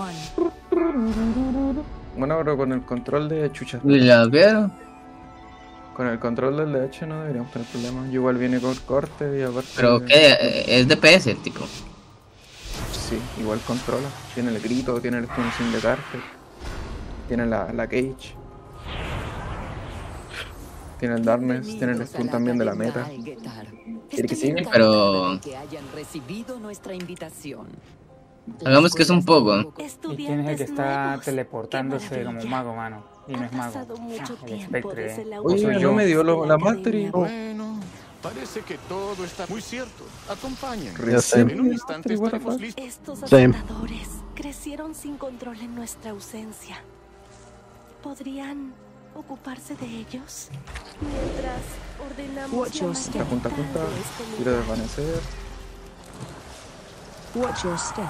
Bueno, pero con el control de chucha. Y la veo. Con el control del DH no deberíamos tener problemas. Yo igual viene con corte y Pero aparte. que es DPS, tipo. Sí, igual controla. Tiene el grito, tiene el stun de Carter. Tiene la cage. Tiene el darkness, tiene el stun también de la meta. ¿Quiere que siga? Pero hagamos que es un poco. ¿Y quién es el que está teleportándose como mago, mano? Y no es mago. El Spectre. Oye, soy no yo. me dio la mastery. Bueno, parece que todo está muy cierto. Acompañen. Recién En un instante estaremos listos. Estos Same. asaltadores crecieron sin control en nuestra ausencia. ¿Podrían ocuparse de ellos? Mientras ordenamos Watch your step. Junta, tira de desvanecer. Watch your step.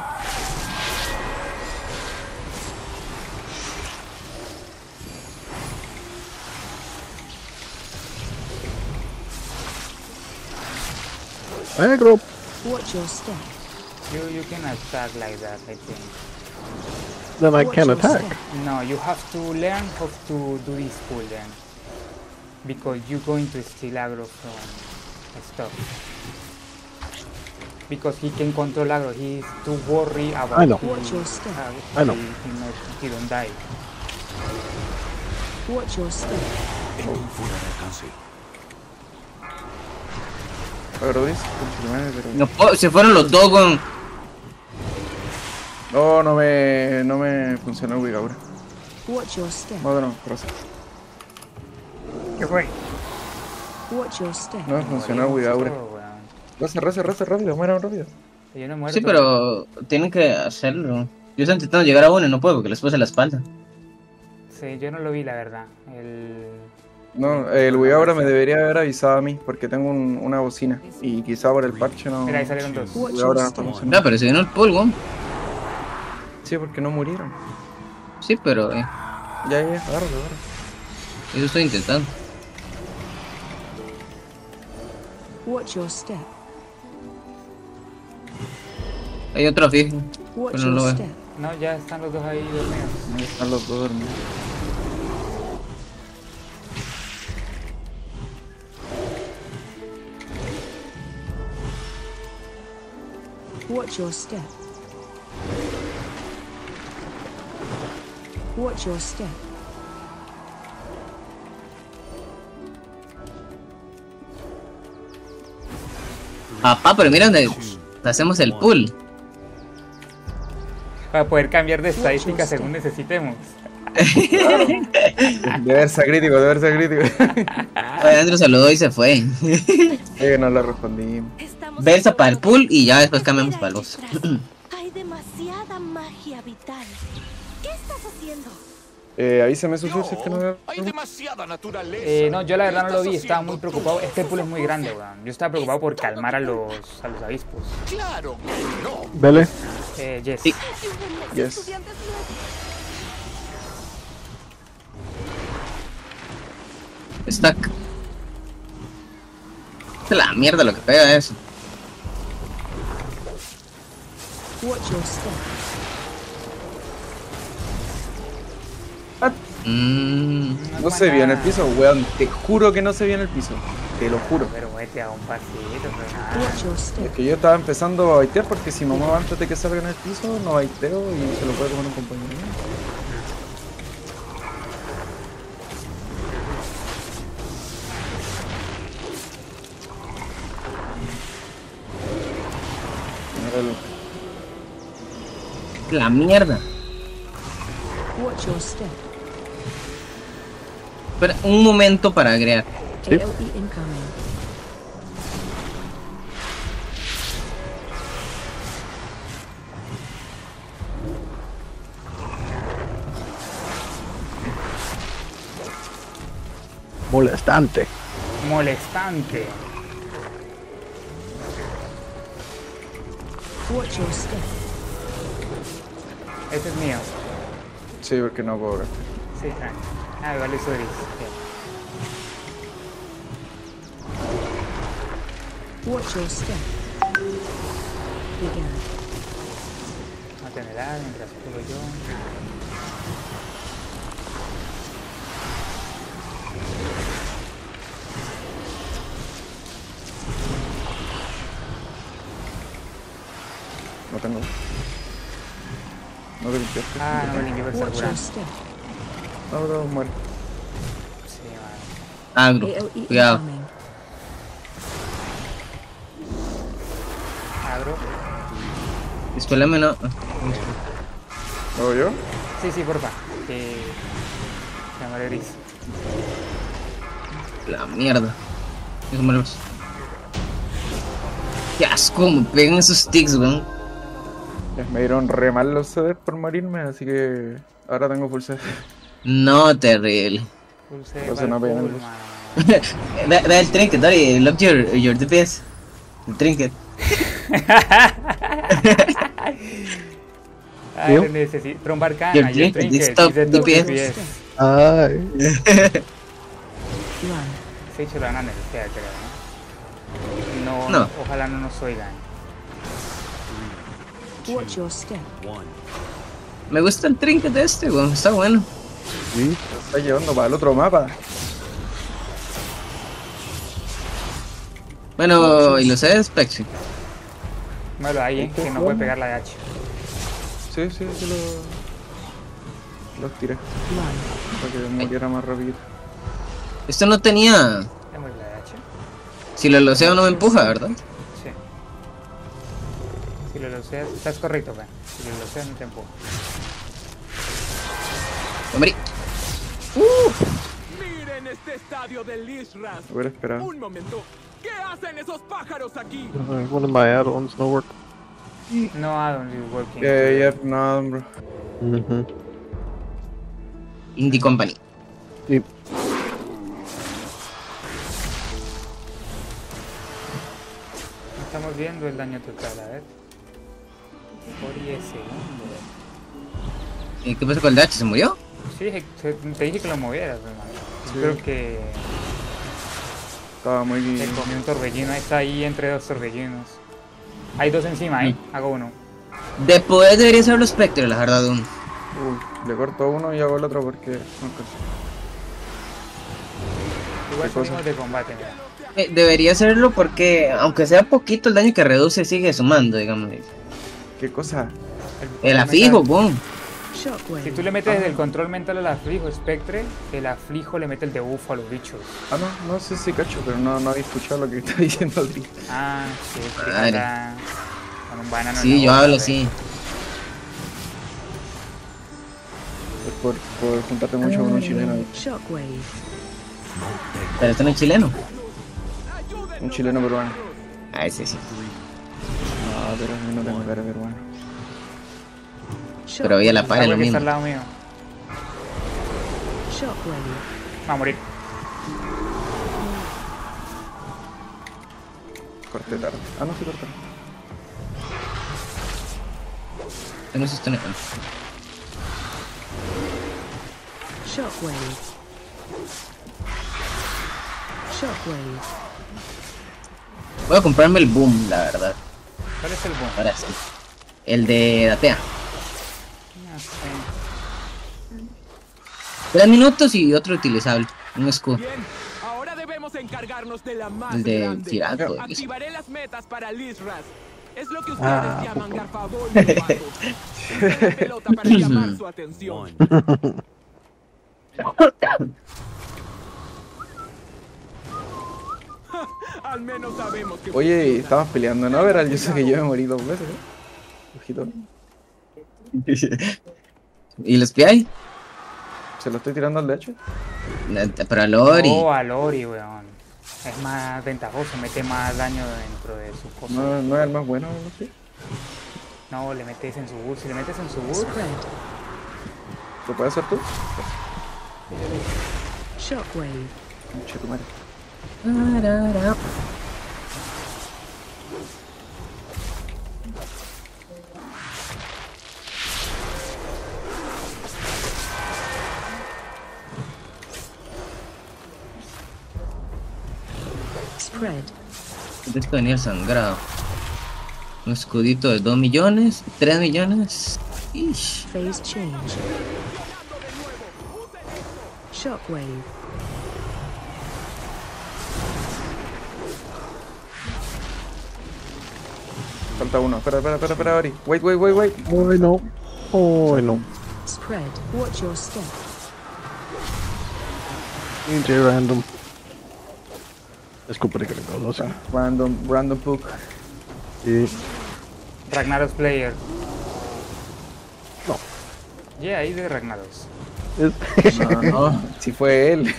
Negro. Watch your step. You can attack like that, I think. Then I Watch can your attack. step. No, you have to learn how to do this pull then. Because you're going to steal aggro from stuff. Because he can control aggro, he's too worried about I know. Watch your step. I know. He don't die. Watch your step. Fuera de alcance. Pero dice, pero. No se fueron los dos, weón. No me funcionó el Wig ahora. Watch your step. No, proceso. ¿Qué fue? Watch your step. No me funcionó el Wig ahora. Reza rápido, muera rápido. Yo no muero. Sí, pero tienen que hacerlo. Yo estoy intentando llegar a uno y no puedo porque les puse la espalda. Sí, yo no lo vi, la verdad. No, el Wig ahora me debería haber avisado a mí porque tengo una bocina y quizá por el parche no. Mira, ahí salieron dos. El Wig ahora no está funcionando. No, pero se vino el pull, weón. Sí, porque no murieron. Sí, pero Ya, agárralo. eso estoy intentando. Watch your step. Hay otro fijo. Watch Pero no lo your veo. step. No, ya están los dos ahí dormidos. Ahí están los dos dormidos. Watch your step. Watch your step. Papá, pero mira donde hacemos el pull. Para poder cambiar de estadística según necesitemos. Debe ser crítico. Andrew saludó y se fue. No le respondí. Versa para el pull y ya después cambiamos para los. Hay demasiada magia vital. ¿Qué estás haciendo? Avísame su si es que no veo. Hay demasiada naturaleza. No, yo la verdad no lo vi, ¿Qué estás estaba muy haciendo preocupado. tú? Este pool es muy grande, weón. Yo estaba preocupado por calmar a los avispos. Claro que no. Vele. Yes. Sí. Yes. Estudiantes nuevos. Stack. Es la mierda lo que pega eso. Watch your step. No se vio en el piso, weón. Te juro que no se vio en el piso. Te lo juro. Pero vete a un pasito, pero nada. Watch your Es step. que yo estaba empezando a baitear porque si me muevo antes de que salga en el piso, no baiteo y se lo puede comer un compañero. Míralo. La mierda. Watch your step. Espera un momento para agregar. Sí. AOE incoming. Molestante. Molestante. Watch your step. Este es mío. Sí, porque no puedo gastar. Sí, tranqui. Igual eso gris. Watch your step. Begin. Mete en el A mientras curo yo. No tengo. No te limpiaste. Ah, no me limpié por estar Watch your curando. step. No, no, muere. Sí, mano. Agro. AoE Cuidado. incoming. Agro. Dispélame, no. ¿Lo hago yo? Sí, sí, porfa. Que se muere gris. La mierda. Eso me lo- Qué asco, me pegan esos tics, weón. Ya, me dieron re mal los CDs por morirme, así que ahora tengo full CD. No, terrible. Pulse O sea, para no el pegan full, luz. mano. Da el trinket, Dori. Lock your DPS. El trinket. Ay, lo necesito. Trombar Your cana, your trinket, trinket, stop dice top DPS. DPS. Ay. Run. Se hecho la nana fea, creo, ¿no? No. Ojalá no nos oigan. Watch your step. Me gusta el trinket de este, weón. Está bueno. Sí. Lo está llevando para el otro mapa. Bueno, y lo sé, Spectre. Muévelo ahí, que no puede pegar la de H. Sí, sí, sí los tiré. Run. Para que muriera más rápido. Esto no tenía. ¿Ya muere la de H? Si lo loseo no me empuja, ¿verdad? Sí. Si lo loceas, estás correcto, Ben. Si lo loceas, no te empuja. Hombre. Miren este estadio de Lishras. Hubiera esperado. Un momento. ¿Qué hacen esos pájaros aquí? One of my add-ons no work. No, add-on is working. Yeah, no, bro. Mhm. Indie Company. Sí. Estamos viendo el daño total, a ver. Por 10 segundos. ¿Qué pasó con el DH? ¿Se murió? Sí, te dije que lo movieras, hermano. Sí. Creo que Estaba muy... se comió un torbellino. Está ahí entre dos torbellinos. Hay dos encima, ahí. Hago uno. De poder debería ser los Spectre, la verdad. le corto uno y hago el otro porque... no alcanzo. Igual ¿Qué cosa? salimos de combate, mira. Debería hacerlo porque, aunque sea poquito, el daño que reduce sigue sumando, digamos. ¿Qué cosa? El afijo, boom. Si Shockwave. tú le metes desde el control mental al aflijo, Spectre, el aflijo le mete el debuffo a los bichos. Ah, no sé si cacho, pero no había escuchado lo que está diciendo Adri. Ah, sí, es que Madre. anda con un banano. en Sí, la yo boca, hablo ve. así. Es por juntarte mucho con un chileno. Shockwave. Pero esto no es chileno. Un chileno peruano. Ah, ese sí. No, pero a mí no tengo cara de peruano. Pero voy a la par, es Agua lo que está mismo. al lado mío. Shockwave. Va a morir. Corté tarde. Ah, no, sí corté. Tengo esto en el... Shockwave. Shockwave. Voy a comprarme el boom, la verdad. ¿Cuál es el boom? Ahora sí. El de Datea. No sé. 3 minutos y otro utilizable. Un escudo. Bien, ahora debemos encargarnos de la más El de grande. Tirato. Activaré las metas para Lishras. Es lo que ustedes Ah, llaman Garfagol, novatos. Usé la pelota para llamar su atención. Al menos sabemos que... Oye, estabas peleando, ¿no? Verás, yo sé que yo me morí 2 veces, Ojito. ¿Y los PI? ¿Se lo estoy tirando al de hecho? Pero a Lori. Oh, a Lori, weón. Es más ventajoso, mete más daño dentro de su cosa. No es el más bueno, no sé. No, le metes en su bus. Si le metes en su bus, Spread. ¿Lo puedes hacer tú? Shockwave. Che, tu madre. Tarara. Spread. Esto venía el sangrado. Un escudito de 2 millones, 3 millones. Ish. Phase change. Shockwave. Falta uno. Espera, Ori. Wait. Ay, no. Ay, no. Spread. Watch your step. DJ random. Escupere que le puedo hacer. Random book. Y. Ragnaros player. No. Yeah, ahí de Ragnaros. Es. No, si fue él.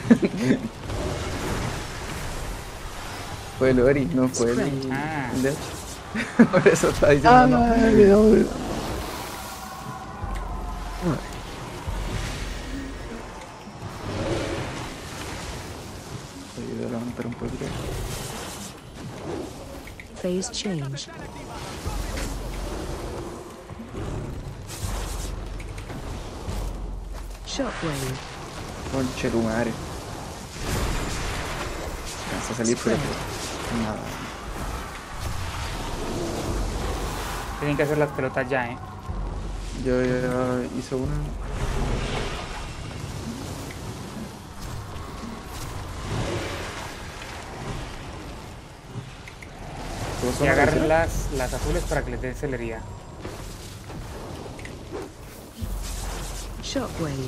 Fue el Ori, no fue el. Ah. El de hecho. Por eso está diciendo no. Ay, Dios. Voy a levantar un poquito. Phase change. Shockwave. Conche tu madre. Alcanza a salir, pero nada. Tienen que hacer las pelotas ya, Yo ya hice una. Todos son Y agarren oficiales. las azules para que les dé celería. Shockwave.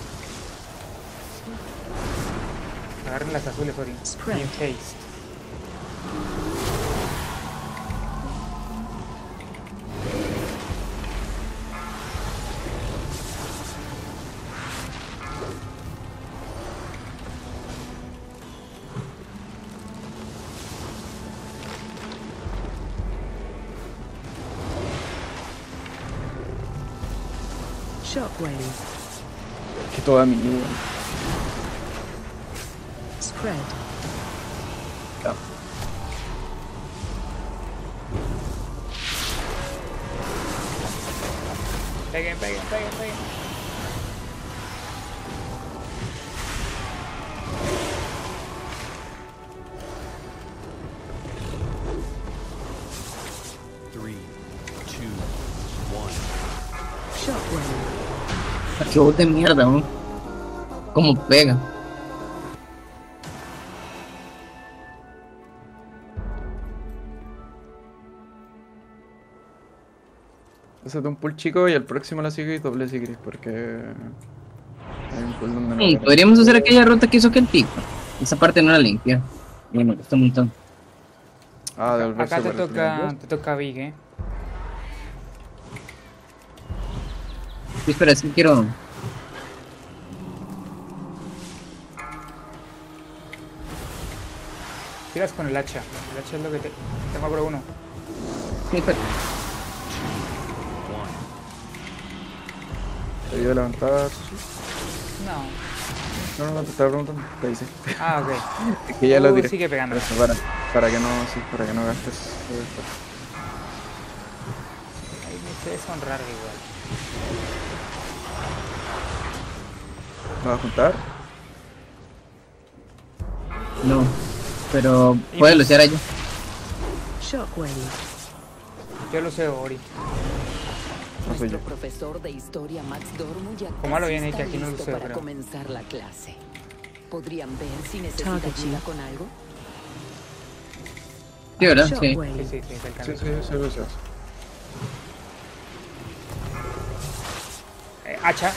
Agarren las azules, Ori. Spread. Y en haste. Shockwave. Que toda mi vida. Spread. Ya. Peguen. Shockwave. Qué voz de mierda, ¿no? Cómo pega. Hacete un pull chico y el próximo lo sigue y doble si querés, porque hay un pull donde no Sí, podríamos hacer aquella ruta que hizo aquel pico. Esa parte no la limpia. Bueno, está un montón. Ah, devolverse Acá te por el final. toca, Big, Sí, espera, es que quiero. Tiras con el hacha. El hacha es lo que te... Tengo por uno. Sí, espera. Te ayuda a levantar. No. No, te estaba preguntando. Te dice. Ah, ok. Es que ya lo tiré. Sigue pegando. Eso, para que no gastes. Ahí me sé deshonrar igual. ¿Me vas a juntar? No. Pero puede luchar allá. Shockwave. Yo lo sé, Ori. No soy yo. Nuestro profesor de historia, Max Dormo, ya ¿Cómo lo casi viene está que aquí no lo listo sé, para pero- comenzar la clase. ¿Podrían ver si necesita Target ayuda you. con algo? Sí, ¿verdad? Sí. Shockwave. Sí, te Sí, alcanzo. sí, lo sé. Hacha.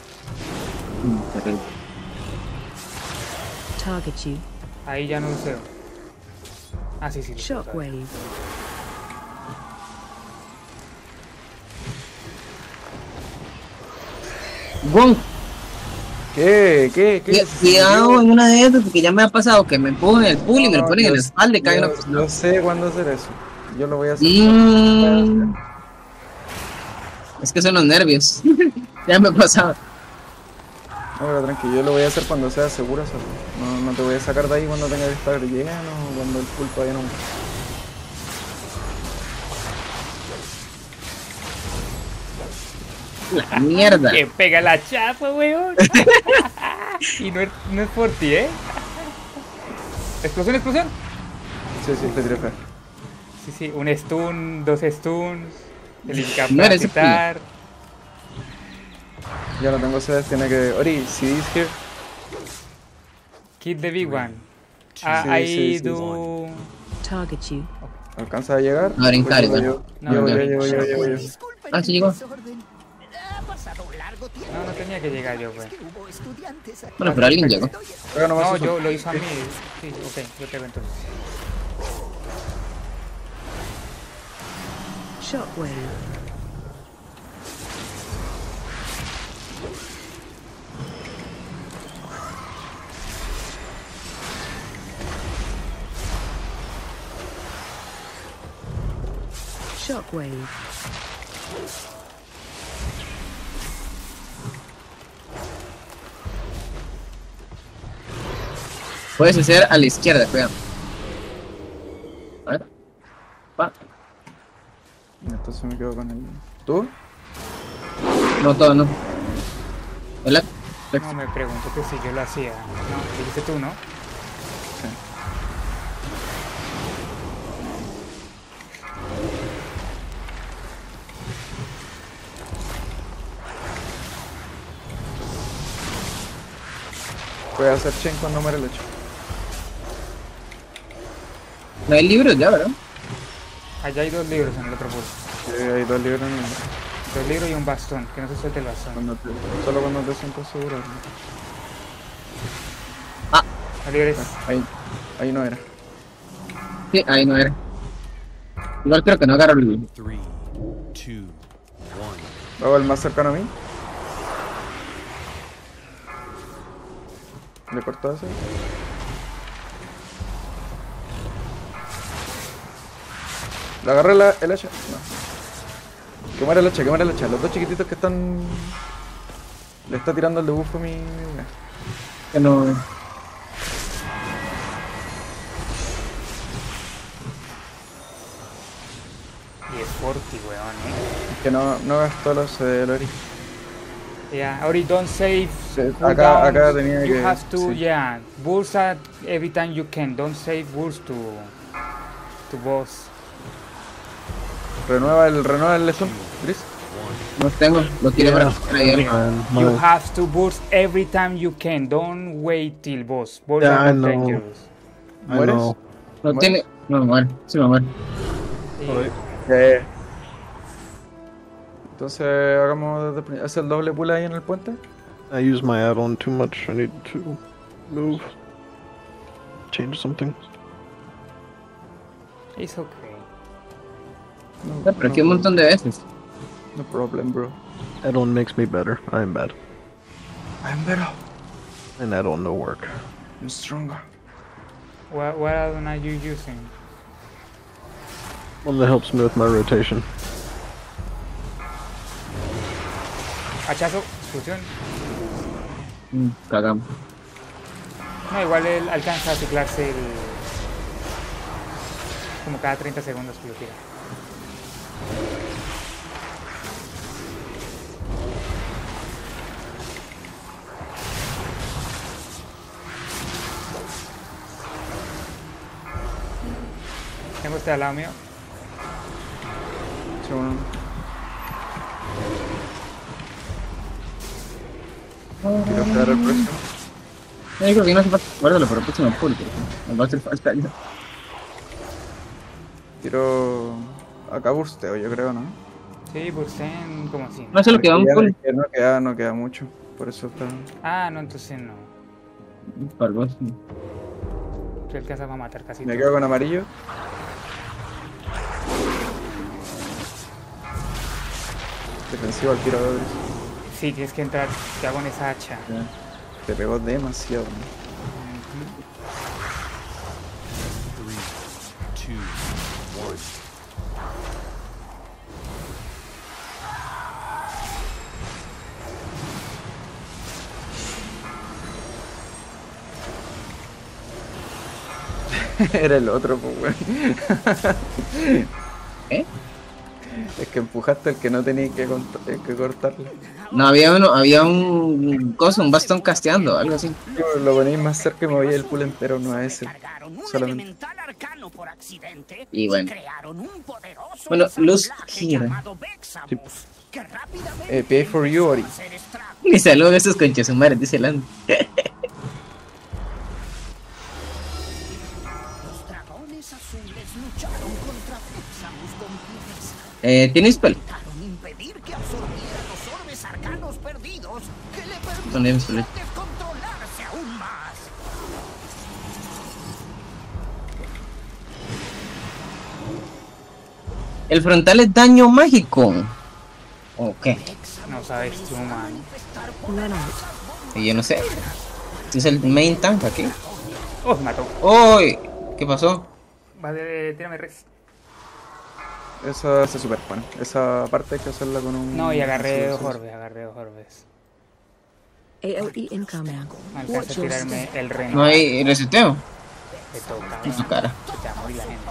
Target you. Ahí ya no lo sé. Ah, sí. lo sé. Shockwave. ¡Bum! ¿Qué? Cuidado en una de esas, porque ya me ha pasado que me ponen el pull y me lo ponen en la espalda y cae una cosa. No sé cuándo hacer eso. Yo lo voy a hacer. Es que son los nervios. Ya me ha pasado. No, pero tranquilo, yo lo voy a hacer cuando sea seguro hacerlo. No te voy a sacar de ahí cuando tenga que estar lleno o cuando el pulpo todavía no. La mierda. Que pega la chapa, weón. Y no es por ti, ¿eh? Explosión. Sí, te tiré fe. Sí, sí, un stun, 2 stuns, el No eres incapacitar. Ya no tengo sed, tiene que... Ori, si is here. Kill the big one. Sí, I sí, sí. do... Target you. ¿Alcanza a llegar? A brincar, Pues igual. No, llego. Ah, sí llegó. No, no tenía que llegar yo, pues. Bueno, pero alguien llegó. Juega nomás No, eso. yo lo hizo a mí. Sí, ok, yo te hago entonces. Shockwave. Shockwave. Puedes hacer a la izquierda, cuidado. A ver. Va. Entonces me quedo con él. ¿Tú? No, todo no. Hola. No, me pregunto que si yo lo hacía. No, dijiste tú, ¿no? Sí. Voy a hacer chain cuando muere el hecho. No hay libros ya, ¿verdad? Allá hay 2 libros en el otro pool. Sí, hay 2 libros en el... 2 libros y un bastón, que no se suelte el bastón. Solo cuando te sientas seguro. Los libros. Ahí no era. Sí, ahí no era. Igual creo que no agarro el... 3, 2, 1. Luego el más cercano a mí. ¿Le cortó ese? ¿Le agarré el hacha? No. Que muere el hacha, que muere el hacha. Los 2 chiquititos que están... Le está tirando el debuff a mi... Que no... Y es forti, weón, Que no gastó los Lori. Yeah, Ori, don't save. Acá tenía you que... have to, sí. yeah, burst at every time you can. Don't save burst to boss. Renueva el stun, Chris. No tengo, lo tiré para ayer. You have to burst every time you can. Don't wait till boss. Boss Yeah, are I not know. dangerous. I ¿Mueres? know. No tiene... No me muero, sí me muero. Entonces hagamos ¿es el doble pull ahí en el puente? I use my add-on too much. I need to move. Change something. It's okay. Pero aquí un montón de veces. No problem, bro. Add-on makes me better. I am bad. I'm better. And add-on no work. I'm stronger. What add-on are you using? One that helps me with my rotation. Hachazo, explosión. Cagamos. No, igual él alcanza a ciclarse el... como cada 30 segundos que lo tira. Tengo este al lado mío. Segundo. Quiero esperar el próximo. Yo creo que no hace falta guárdalo para el próximo pull, porque me va a hacer falta ya. Tiro... Acá bursteo, yo creo, ¿no? Sí, bursten como si. No sé lo que va un Porque pull. ya no queda mucho. Por eso está... Ah, no, entonces no. Para el boss. Tú alcanzas a matar casi Me todo. quedo con amarillo. Defensivo al tiro de Odris. Sí, tienes que entrar, te hago en esa hacha. Te pegó demasiado. 3, 2, 1. Era el otro, pues, weón. ¿Eh? Es que empujaste al que no tenía que cortarle. No, había un coso, un bastón casteando, algo así. Lo ponéis más cerca y me voy el pool entero, no a ese. Solamente. Y bueno. Bueno, Luz gira. Pay for you, Ori. Ni saludo a esos conchas sumares, dice Lando. ¿Tiene spell? ¿Dónde hay spell? El frontal es daño mágico. ¿O qué? No sabes tú, man. Y yo no sé. Este es el main tank aquí. Oh, me mató. ¡Uy! ¿Qué pasó? Vale, tírame res. Esa se superpone. Esa parte hay que hacerla con un... No, y agarré dos orbes, AOE incoming. No alcanza a tirarme el reno. ¿No hay reseteo? Te toca. En su cara. Te va a morir la gente.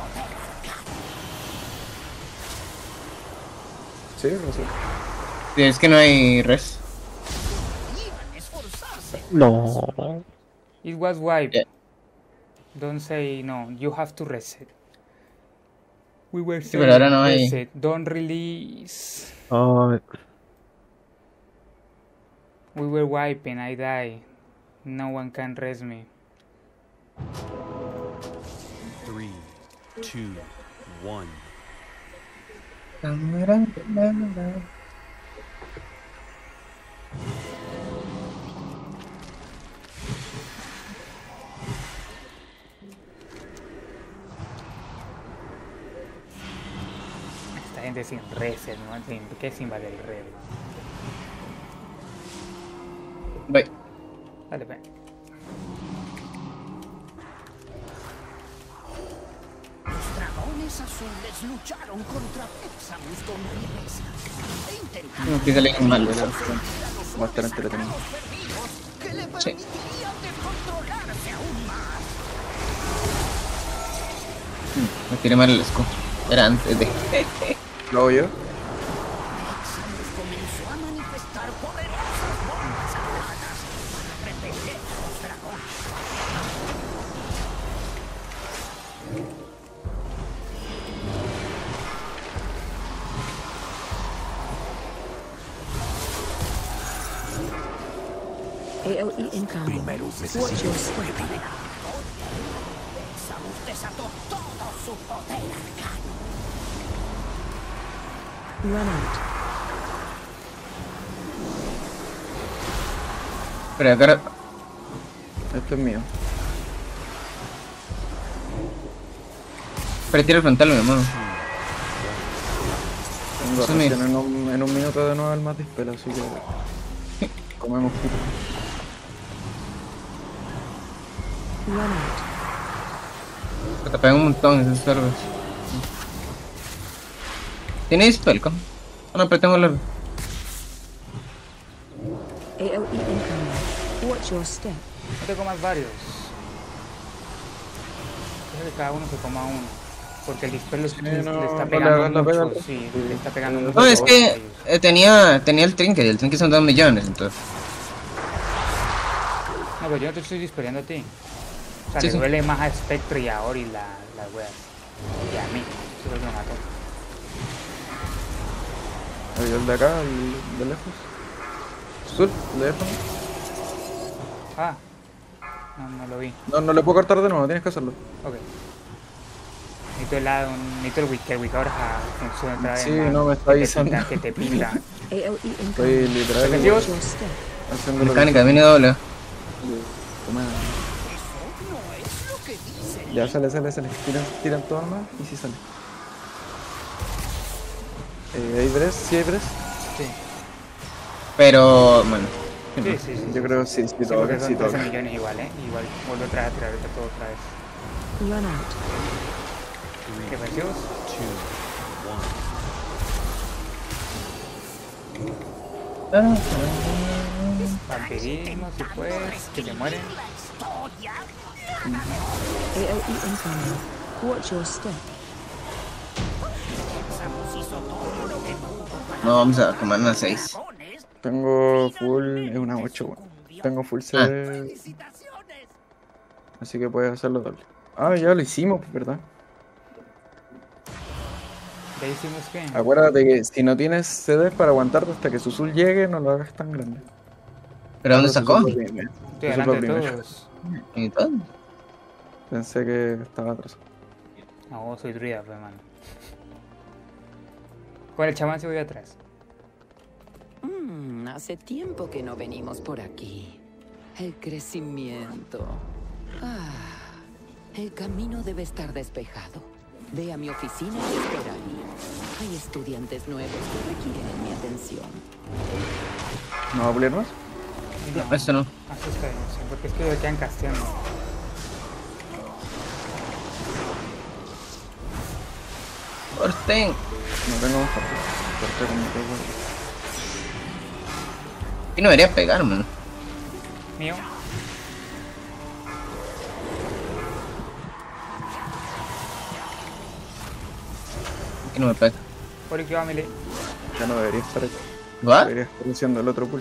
Sí, no sé. Es que no hay res. No. It was wiped. Yeah. Don't say no. You have to reset. We were Sí, saying pero ahora no hay. reset. Don't release. We were wiping. I die. No one can res me. 3, 2, 1. Esta gente sin reset, ¿no? ¿Qué sin vale el red? Voy. Dale, ven. Los dragones azules lucharon contra Pexamus con firmeza e intentaron No, que sale mal. Va a estar entretenido. que le Sí. permitirían descontrolarse aún más. Me tiré mal el escudo. Era antes de. ¿Lo hago yo? Pexamus comenzó a manifestar poderosas bombas aladas para repeler a los dragones. AOE incoming. Watch your step. Pexamus desató todo su poder arcano. Run out. Pero acá. Esto es mío. Pero tira el frontal, mi hermano. Tengo Eso es mío. recién en un minuto de nuevo el más dispel, así que... Comemos poco. Run out. Te pegan un montón esos cerdos. ¿Tiene spell? ¿Cómo? Ah, no, pero tengo la. AOE incoming. Watch your step. No te comas varios. Deja que cada uno se coma uno. Porque el dispel le está pegando mucho. Sí, le está pegando mucho. No, es que tenía el trinket y el trinket son 2 millones, entonces. No, pero yo no te estoy disparando a ti. O sea, Sí, le sí. duele más a Spectre y a Ori las weas. Y a mí. Eso es lo que me mató. Hay el de acá, el de lejos. Sur, el de lejos. Ah. No lo vi. No le puedo cortar de nuevo, tienes que hacerlo. Ok. Necesito el Wicca funciona otra vez. Sí, man. no me está avisando. Que te pinta. AOE Estoy incoming. literal Watch your step. haciendo lo Mecánica, viene doble. Toma. Ya sale. Tiran todo más y sí sale. ¿Hay breast? ¿Sí hay breast? Sí. Pero, bueno. Sí. Yo creo que sí, sí Sí, toca, porque sí son 13 toca. millones igual, Igual vuelvo otra vez a tirarte todo otra vez. Run out. Defensivos. 2, 1. Vampirismo, si puedes. Que se mueren. AOE incoming. Watch your step. Pexamus hizo todo No, vamos a comer una 6. Tengo full, es una 8, weón. Tengo full CD. Así que puedes hacerlo doble. Ah, ya lo hicimos, ¿verdad? ¿Ya hicimos qué? Acuérdate que si no tienes CDs para aguantarte hasta que Susul llegue, no lo hagas tan grande. ¿Pero dónde Susul sacó? fue primero. Estoy Susul delante fue de primero. todos. ¿Y todo? Pensé que estaba atrás. No, soy druida, pues, mano. Con el chamán se voy atrás. Hace tiempo que no venimos por aquí. El crecimiento. El camino debe estar despejado. Ve a mi oficina y espera ahí. Hay estudiantes nuevos que requieren mi atención. ¿No va a pulir más? No, Eso no. así está bien, sí, porque es que me quedan casteando. Corten. No tengo más corte con mi juego. Aquí no debería pegar, man. Mío. Aquí no me pega. Por aquí va melee. Ya no debería estar aquí. ¿Va? Debería estar haciendo el otro pool.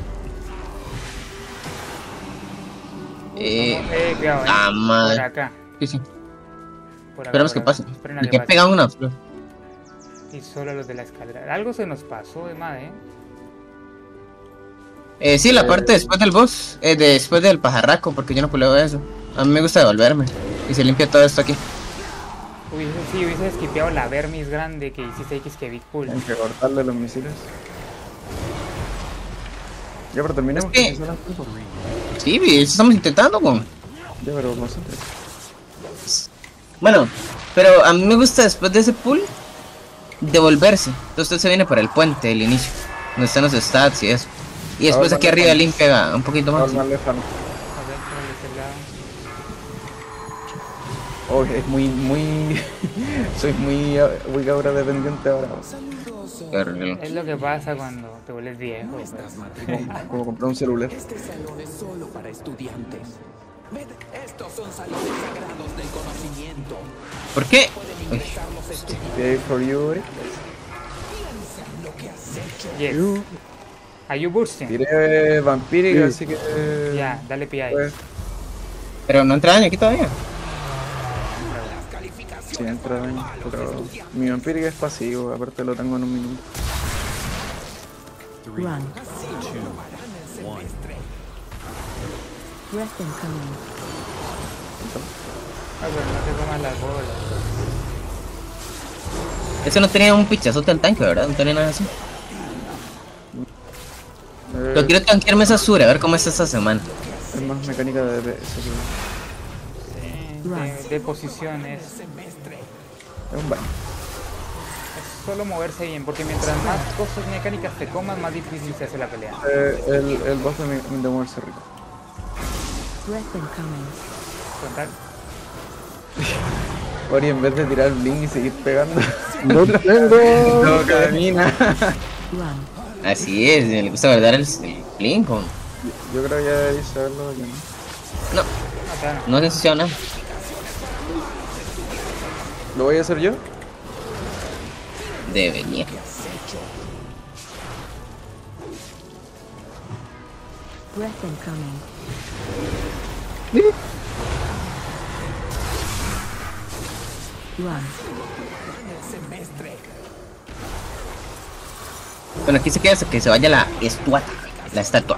Cuidado, Ah, Por madre. acá. Sí, sí. Por acá, Esperemos por que acá. pase. Esperen a Me que quedé pase. pegado a una flor. Y solo los de la escalera. Algo se nos pasó de madre, Sí, la parte después del boss. Después del pajarraco, porque yo no puleo eso. A mí me gusta devolverme. Y se limpia todo esto aquí. Hubiese skipeado la vermis grande que hiciste X que Big Pool. Hay que cortarle los misiles. Ya, pero terminemos. Es que- que son las cosas. Sí, eso estamos intentando, con. Ya, pero concéntrate. Bueno, pero a mí me gusta después de ese pull devolverse. Entonces usted se viene por el puente del inicio, donde están los stats y eso. Y después Ahora aquí vale, arriba vale. limpia un poquito Ahora más. más lejano. A ver, por este lado. Oh, es muy... Soy muy ahora dependiente ahora. Qué horrible. Es lo que pasa cuando te vuelves viejo. pues. Como comprar un celular. Este salón es solo para estudiantes. Ved, estos son salones sagrados del conocimiento. ¿Por qué? Pueden Uy, ingresar los estudiantes. Yay for you, Eric. Lo que has hecho. Yes. Are you bursting? Tiré vampírica, así que... Ya, dale PI. Pues, pero no entra daño aquí todavía. sí, entra daño, pero mi vampírica es pasivo, aparte lo tengo en un minuto. 3, Run. 2, 1. Breath incoming. Ah, pero no te comas las bolas. Eso no tenía un pichazote al tanque, ¿verdad? No tenía nada así. Pero quiero tanquearme esa Sura, a ver cómo está esta semana. Es más mecánica de DPS. De posiciones. Es un baño. Es solo moverse bien, porque mientras más cosas mecánicas te comas, más difícil se hace la pelea. El boss de moverse rico. Breath incoming. Contar. Ori, en vez de tirar Blink y seguir pegando, No tengo. no camina. Run. Así es, le gusta guardar el Blink. Yo creo que ya debí saberlo. Ya no. No, Acá no. no se funciona. ¿Lo voy a hacer yo? Debería. Breath incoming. Run. Bueno, aquí se queda hasta que se vaya la estatua.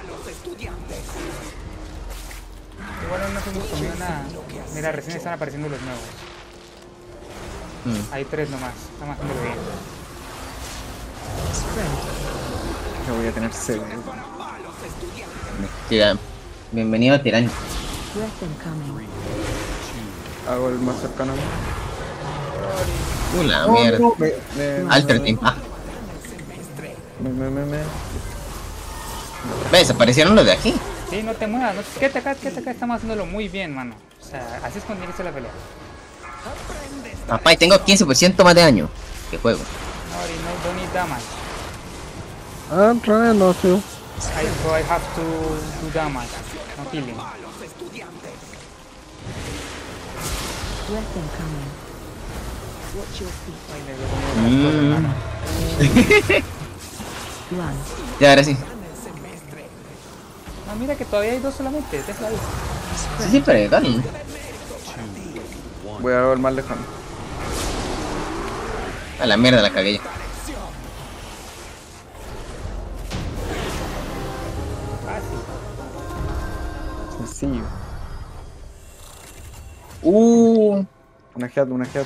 Igual no hemos comido nada. Mira, recién están apareciendo los nuevos. Hay 3 nomás. Estamos haciéndolo bien. Spread. Yo voy a tener sed. Bienvenido a Tirán. Breath incoming. Hago el más cercano. La mierda. Alter Team. Ah, Me. ve, desaparecieron los de aquí. Sí, no te muevas. No, quédate acá. Estamos haciéndolo muy bien, mano. O sea, así es cuando inicia la pelea. Papá, y tengo 15% más de daño. ¿Qué juego? No, don't need damage. I'm trying not to. So I have to do damage. No killing. Breath incoming. Watch your feet. Ay, me veo como unas cosas, mano. Blunt. Ya, ahora sí. Ah, mira que todavía hay 2 solamente, déjala ahí. Sí, pero gane. Voy a ver más lejano. A la mierda la cagué yo. Fácil. Sencillo. Una head.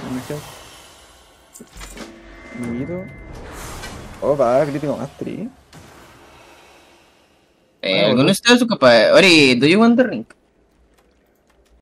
Mito. Opa, crítico mastery. ¿Alguno de ustedes su capaz? Ori, ¿do you want the ring?